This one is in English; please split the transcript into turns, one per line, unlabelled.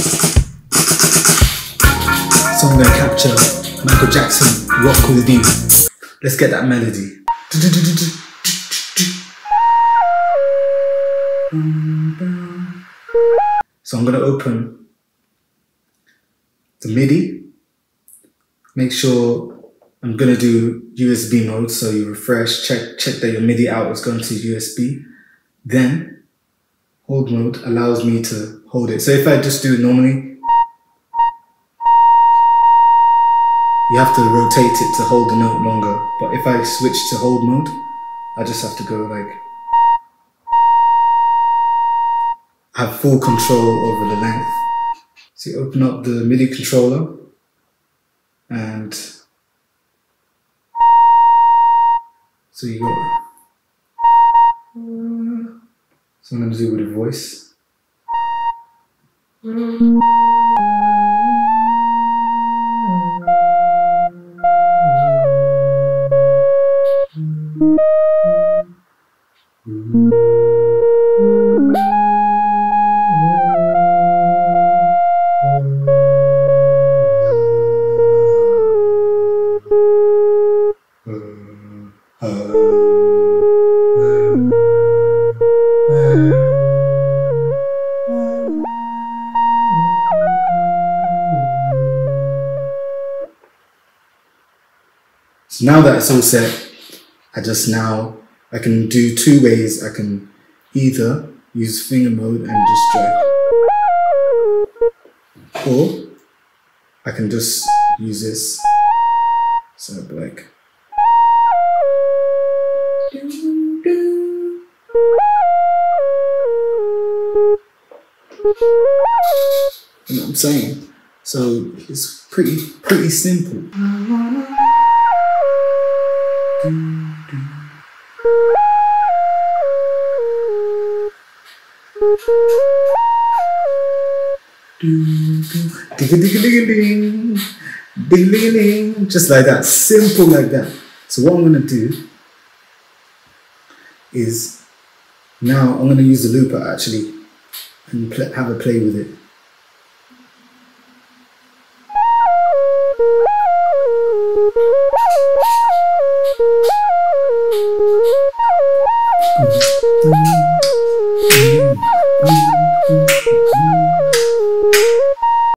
So I'm gonna capture Michael Jackson, Rock With You. Let's get that melody. So I'm gonna open the MIDI. Make sure I'm gonna do USB mode, so you refresh, check that your MIDI out is going to USB. Then hold mode allows me to hold it. So if I just do it normally, you have to rotate it to hold the note longer. But if I switch to hold mode, I just have to go like, have full control over the length. So you open up the MIDI controller and so you got, so I'm going to do with a voice. So now that it's all set, I can do two ways. I can either use finger mode and just drag, or I can just use this. So I'll be like, you know what I'm saying? So it's pretty simple. Just like that, simple like that. So what I'm gonna do is now I'm gonna use the looper actually and have a play with it.